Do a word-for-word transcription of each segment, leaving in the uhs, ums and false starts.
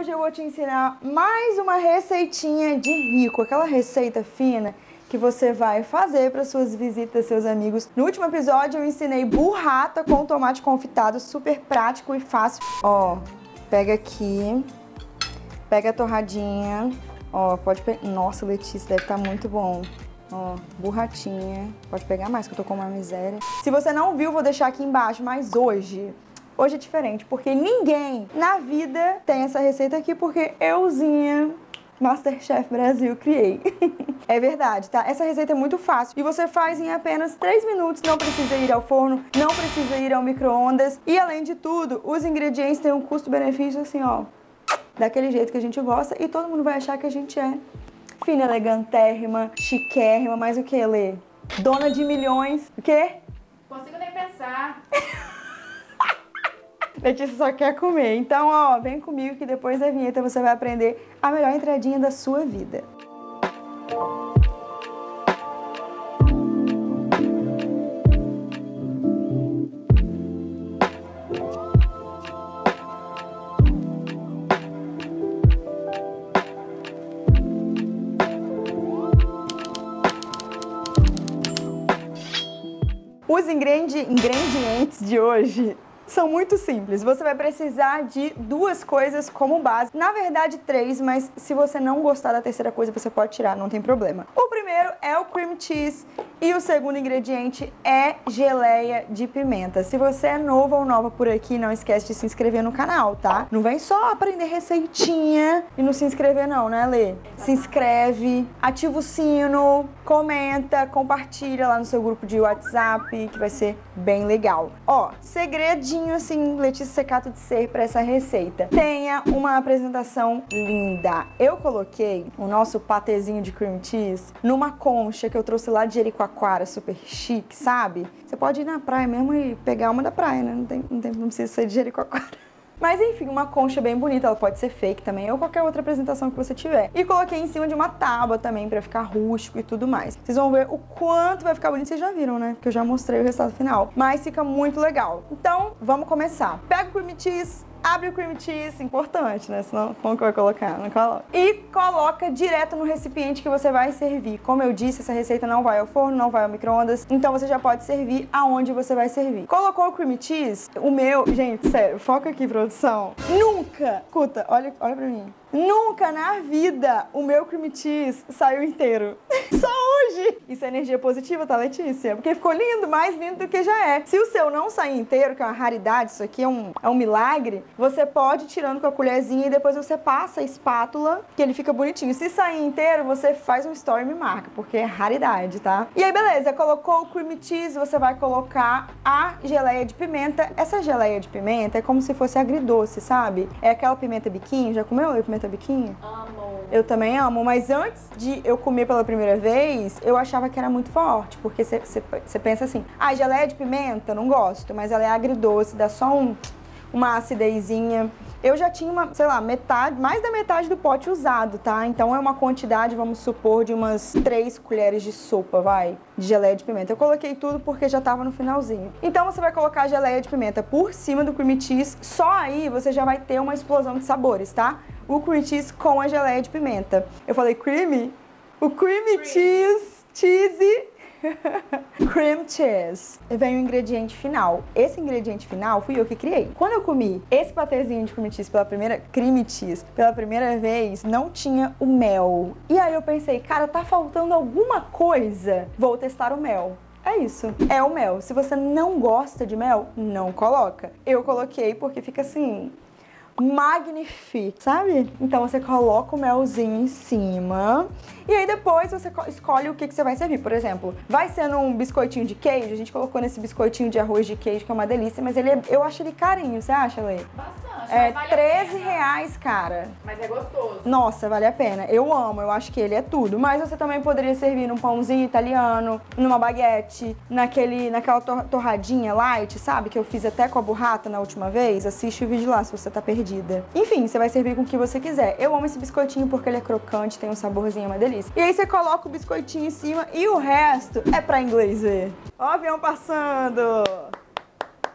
hoje eu vou te ensinar mais uma receitinha de rico, aquela receita fina que você vai fazer para suas visitas, seus amigos. No último episódio eu ensinei burrata com tomate confitado, super prático e fácil. Ó, pega aqui, pega a torradinha, ó, pode pegar. Nossa, Letícia, deve estar muito bom. Ó, burratinha, pode pegar mais que eu tô com uma miséria. Se você não viu, vou deixar aqui embaixo, mas hoje... Hoje é diferente, porque ninguém na vida tem essa receita aqui, porque euzinha, Masterchef Brasil, criei. É verdade, tá? Essa receita é muito fácil e você faz em apenas três minutos, não precisa ir ao forno, não precisa ir ao micro-ondas. E além de tudo, os ingredientes têm um custo-benefício assim, ó, daquele jeito que a gente gosta e todo mundo vai achar que a gente é fina, elegantérrima, chiquérrima, mas o que, Lê? Dona de milhões, o quê? Consigo nem pensar. Letícia só quer comer. Então, ó, vem comigo que depois da vinheta você vai aprender a melhor entradinha da sua vida. Os ingredientes de hoje são muito simples. Você vai precisar de duas coisas como base. Na verdade, três, mas se você não gostar da terceira coisa, você pode tirar, não tem problema. O primeiro é o cream cheese e o segundo ingrediente é geleia de pimenta. Se você é novo ou nova por aqui, não esquece de se inscrever no canal, tá? Não vem só aprender receitinha e não se inscrever não, né, Lê? Se inscreve, ativa o sino, comenta, compartilha lá no seu grupo de WhatsApp, que vai ser bem legal. Ó, segredinho assim, Letícia Secato de ser para essa receita. Tenha uma apresentação linda. Eu coloquei o nosso patezinho de cream cheese numa concha que eu trouxe lá de Jericoacoara, super chique, sabe? Você pode ir na praia mesmo e pegar uma da praia, né? Não, tem, não, tem, não precisa ser de Jericoacoara. Mas enfim, uma concha bem bonita, ela pode ser fake também, ou qualquer outra apresentação que você tiver. E coloquei em cima de uma tábua também, pra ficar rústico e tudo mais. Vocês vão ver o quanto vai ficar bonito, vocês já viram, né? Porque eu já mostrei o resultado final. Mas fica muito legal. Então, vamos começar. Pega o cream cheese, abre o cream cheese, importante, né? Senão, como que vai colocar? Não coloca. E coloca direto no recipiente que você vai servir. Como eu disse, essa receita não vai ao forno, não vai ao micro-ondas, então você já pode servir aonde você vai servir. Colocou o cream cheese, o meu... Gente, sério, foca aqui, produção. Nunca! Escuta, olha, olha pra mim. Nunca na vida o meu cream cheese saiu inteiro. Só hoje! Isso é energia positiva, tá, Letícia? Porque ficou lindo, mais lindo do que já é. Se o seu não sair inteiro, que é uma raridade, isso aqui é um, é um milagre, você pode ir tirando com a colherzinha e depois você passa a espátula, que ele fica bonitinho. Se sair inteiro, você faz um story e me marca, porque é raridade, tá? E aí, beleza, colocou o cream cheese, você vai colocar a geleia de pimenta. Essa geleia de pimenta é como se fosse agridoce, sabe? É aquela pimenta biquinho, já comeu a pimenta biquinho? Amo. Eu também amo, mas antes de eu comer pela primeira vez, eu achava que era muito forte, porque você pensa assim, ah, geleia de pimenta, não gosto, mas ela é agridoce, dá só um, uma acidezinha. Eu já tinha, uma, sei lá, metade, mais da metade do pote usado, tá? Então é uma quantidade, vamos supor, de umas três colheres de sopa, vai, de geleia de pimenta. Eu coloquei tudo porque já tava no finalzinho. Então você vai colocar a geleia de pimenta por cima do cream cheese, só aí você já vai ter uma explosão de sabores, tá? O cream cheese com a geleia de pimenta. Eu falei creamy? O cream, cream. cheese, cheese... cream cheese. Vem o ingrediente final. Esse ingrediente final fui eu que criei. Quando eu comi esse patezinho de cream cheese pela primeira cream cheese pela primeira vez, não tinha o mel. E aí eu pensei, cara, tá faltando alguma coisa. Vou testar o mel. É isso. É o mel. Se você não gosta de mel, não coloca. Eu coloquei porque fica assim... magnífico, sabe? Então você coloca o melzinho em cima e aí depois você escolhe o que, que você vai servir. Por exemplo, vai sendo um biscoitinho de queijo, a gente colocou nesse biscoitinho de arroz de queijo, que é uma delícia, mas ele é, eu acho ele carinho, você acha, Lê? Bastante. É vale treze reais, cara. Mas é gostoso. Nossa, vale a pena. Eu amo, eu acho que ele é tudo. Mas você também poderia servir num pãozinho italiano, numa baguete, naquele, naquela tor torradinha light, sabe? Que eu fiz até com a burrata na última vez. Assiste o vídeo lá se você tá perdida. Enfim, você vai servir com o que você quiser. Eu amo esse biscoitinho porque ele é crocante, tem um saborzinho, é uma delícia. E aí você coloca o biscoitinho em cima e o resto é pra inglês ver. Ó o avião passando!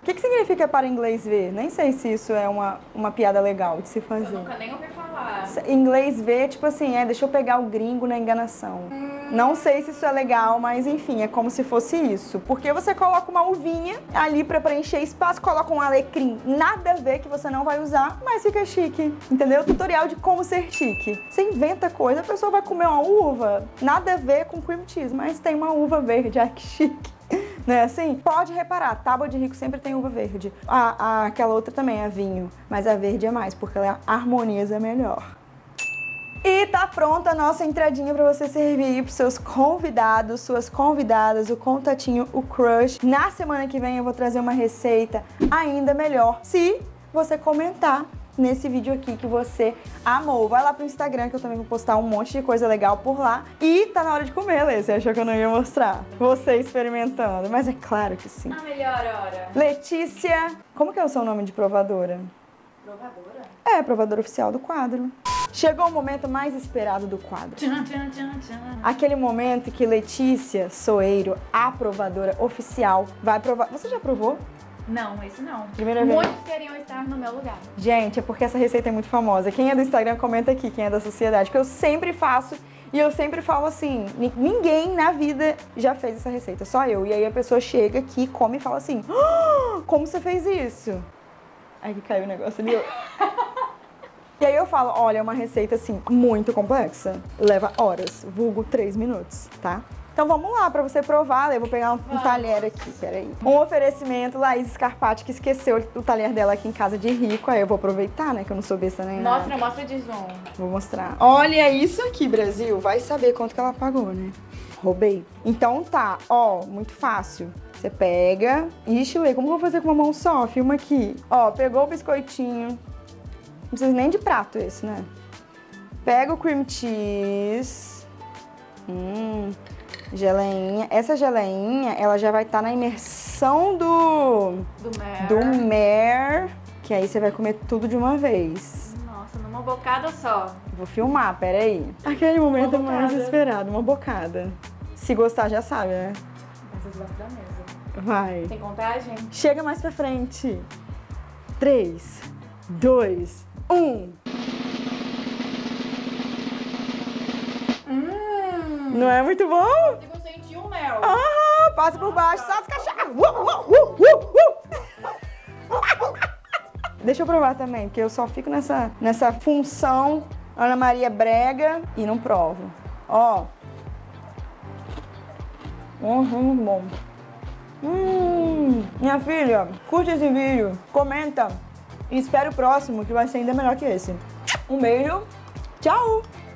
que, que significa para inglês ver? Nem sei se isso é uma, uma piada legal de se fazer. Eu nunca nem ouvi falar. Inglês ver, tipo assim, é, deixa eu pegar o gringo na enganação. Hum. Não sei se isso é legal, mas enfim, é como se fosse isso. Porque você coloca uma uvinha ali pra preencher espaço, coloca um alecrim, nada a ver que você não vai usar, mas fica chique, entendeu? Tutorial de como ser chique. Você inventa coisa, a pessoa vai comer uma uva, nada a ver com cream cheese, mas tem uma uva verde, ai que chique. Não é assim? Pode reparar, tábua de rico sempre tem uva verde. A, a, aquela outra também é vinho, mas a verde é mais, porque ela harmoniza melhor. E tá pronta a nossa entradinha para você servir para seus convidados, suas convidadas, o contatinho, o crush. Na semana que vem eu vou trazer uma receita ainda melhor, se você comentar nesse vídeo aqui que você amou. Vai lá pro Instagram que eu também vou postar um monte de coisa legal por lá. E tá na hora de comer, Lê. Você achou que eu não ia mostrar? Você experimentando. Mas é claro que sim. Na melhor hora. Letícia, como que é o seu nome de provadora? Provadora? É, provadora oficial do quadro. Chegou o momento mais esperado do quadro. Tchan, tchan, tchan, tchan. Aquele momento que Letícia Soeiro, a provadora oficial, vai provar. Você já provou? Não, esse não. Primeira vez. Muitos queriam estar no meu lugar. Gente, é porque essa receita é muito famosa. Quem é do Instagram, comenta aqui, quem é da sociedade. Que eu sempre faço e eu sempre falo assim, ninguém na vida já fez essa receita, só eu. E aí a pessoa chega aqui, come e fala assim, oh, como você fez isso? Aí que caiu o negócio ali. E aí eu falo, olha, é uma receita assim, muito complexa. Leva horas, vulgo três minutos, tá? Então vamos lá, pra você provar. Eu vou pegar um, um talher aqui, peraí. Um oferecimento, Laís Scarpati, que esqueceu o talher dela aqui em casa de rico. Aí eu vou aproveitar, né, que eu não sou besta nem nada. Mostra, mostra de zoom. Vou mostrar. Olha isso aqui, Brasil. Vai saber quanto que ela pagou, né? Roubei. Então tá, ó, muito fácil. Você pega... Ixi, Lê, como eu vou fazer com uma mão só? Filma aqui. Ó, pegou o biscoitinho. Não precisa nem de prato esse, né? Pega o cream cheese. Hum... Geleinha. Essa geleinha, ela já vai estar tá na imersão do... Do mer. Do mer, que aí você vai comer tudo de uma vez. Nossa, numa bocada só. Vou filmar, peraí. Aquele momento mais esperado, uma bocada. Se gostar, já sabe, né? Essa debaixo da mesa. Vai. Tem contagem? Chega mais pra frente. Três, dois, um. Não é muito bom? Eu consigo sentir o mel. Ah, passa por baixo, só descachar. Uh, uh, uh, uh, uh. Deixa eu provar também, porque eu só fico nessa, nessa função Ana Maria Brega e não provo. Ó. Uhum, bom. Hum, minha filha, curte esse vídeo, comenta e espere o próximo, que vai ser ainda melhor que esse. Um beijo, tchau!